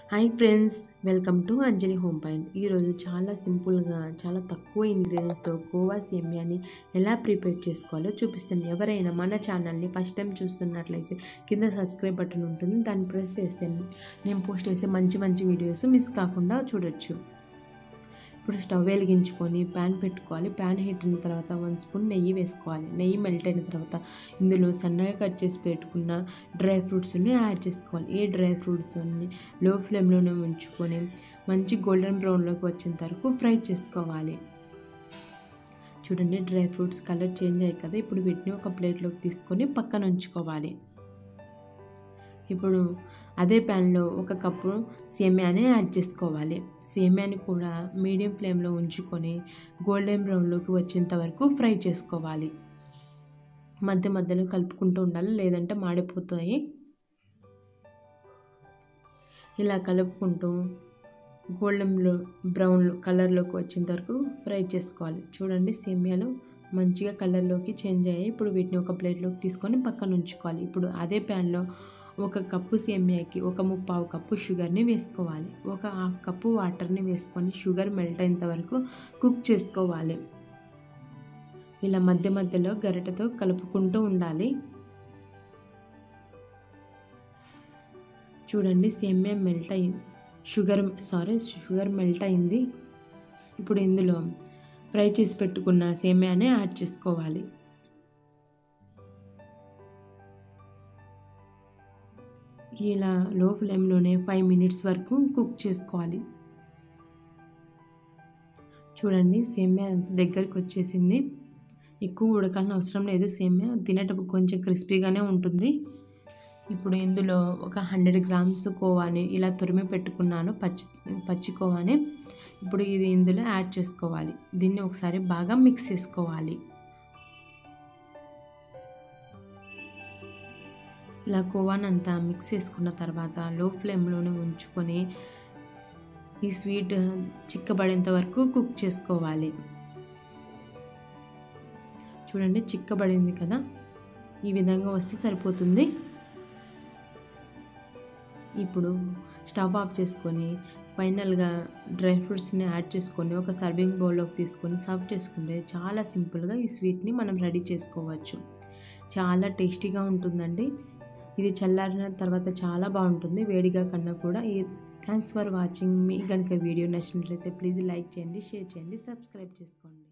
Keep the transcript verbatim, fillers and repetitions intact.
Hi friends, welcome to Anjali home point. ఈరోజు చాలా సింపుల్గా చాలా తక్కువ ఇంగ్రీడియంట్స్తో కోవా సేమియాని ఎలా ప్రిపేర్ చేసుకోవాలో చూపిస్తాను. ఎవరైనా మన ఛానల్ని ఫస్ట్ టైం చూస్తున్నట్లయితే కింద సబ్స్క్రైబ్ బటన్ ఉంటుంది, దాన్ని ప్రెస్ చేస్తే నేను పోస్ట్ చేసే మంచి మంచి వీడియోస్ మిస్ కాకుండా చూడొచ్చు. ఇప్పుడు స్టవ్ వెలిగించుకొని ప్యాన్ పెట్టుకోవాలి. ప్యాన్ హీట్ అయిన తర్వాత వన్ స్పూన్ నెయ్యి వేసుకోవాలి. నెయ్యి మెల్ట్ అయిన తర్వాత ఇందులో సన్నగా కట్ చేసి పెట్టుకున్న డ్రై ఫ్రూట్స్ని యాడ్ చేసుకోవాలి. ఈ డ్రై ఫ్రూట్స్ని లో ఫ్లేమ్లోనే ఉంచుకొని మంచి గోల్డెన్ బ్రౌన్లోకి వచ్చేంత వరకు ఫ్రై చేసుకోవాలి. చూడండి, డ్రై ఫ్రూట్స్ కలర్ చేంజ్ అయ్యాయి కదా. ఇప్పుడు వీటిని ఒక ప్లేట్లోకి తీసుకొని పక్కన ఉంచుకోవాలి. ఇప్పుడు అదే ప్యాన్లో ఒక కప్పు సేమియాని యాడ్ చేసుకోవాలి. సేమియాని కూడా మీడియం ఫ్లేమ్లో ఉంచుకొని గోల్డెన్ బ్రౌన్లోకి వచ్చేంత వరకు ఫ్రై చేసుకోవాలి. మధ్య మధ్యలో కలుపుకుంటూ ఉండాలి, లేదంటే మాడిపోతాయి. ఇలా కలుపుకుంటూ గోల్డెన్ బ్రౌన్ కలర్లోకి వచ్చేంత వరకు ఫ్రై చేసుకోవాలి. చూడండి, సేమియాలు మంచిగా కలర్లోకి చేంజ్ అయ్యాయి. ఇప్పుడు వీటిని ఒక ప్లేట్లోకి తీసుకొని పక్కన ఉంచుకోవాలి. ఇప్పుడు అదే ప్యాన్లో ఒక కప్పు సేమియాకి ఒక ముప్పావు కప్పు షుగర్ని వేసుకోవాలి. ఒక హాఫ్ కప్పు వాటర్ని వేసుకొని షుగర్ మెల్ట్ అయ్యేంత వరకు కుక్ చేసుకోవాలి. ఇలా మధ్య మధ్యలో గరిటెతో కలుపుకుంటూ ఉండాలి. చూడండి, సేమియా మెల్ట్ అయింది, షుగర్ సారీ షుగర్ మెల్ట్ అయింది. ఇప్పుడు ఇందులో ఫ్రై చేసి పెట్టుకున్న సేమియాని యాడ్ చేసుకోవాలి. ఇలా లో ఫ్లేమ్లోనే ఫైవ్ మినిట్స్ వరకు కుక్ చేసుకోవాలి. చూడండి, సేమియా దగ్గరికి వచ్చేసింది. ఎక్కువ ఉడకాలని అవసరం లేదు. సేమియా తినేటప్పుడు కొంచెం క్రిస్పీగానే ఉంటుంది. ఇప్పుడు ఇందులో ఒక హండ్రెడ్ గ్రామ్స్ కోవాని ఇలా తురిమి పెట్టుకున్నాను, పచ్చి పచ్చి కోవాని. ఇప్పుడు ఇది ఇందులో యాడ్ చేసుకోవాలి. దీన్ని ఒకసారి బాగా మిక్స్ చేసుకోవాలి. ఇలా కోవానంతా మిక్స్ చేసుకున్న తర్వాత లో ఫ్లేమ్లోనే ఉంచుకొని ఈ స్వీట్ చిక్కబడేంత వరకు కుక్ చేసుకోవాలి. చూడండి, చిక్కబడింది కదా, ఈ విధంగా వస్తే సరిపోతుంది. ఇప్పుడు స్టవ్ ఆఫ్ చేసుకొని ఫైనల్గా డ్రై ఫ్రూట్స్ని యాడ్ చేసుకొని ఒక సర్వింగ్ బౌల్లోకి తీసుకొని సర్వ్ చేసుకుంటే చాలా సింపుల్గా ఈ స్వీట్ని మనం రెడీ చేసుకోవచ్చు. చాలా టేస్టీగా ఉంటుందండి. ఇది చల్లారిన తర్వాత చాలా బాగుంటుంది, వేడిగా కన్నా కూడా. ఈ థ్యాంక్స్ ఫర్ వాచింగ్. మీ కనుక వీడియో నచ్చినట్లయితే ప్లీజ్ లైక్ చేయండి, షేర్ చేయండి, సబ్స్క్రైబ్ చేసుకోండి.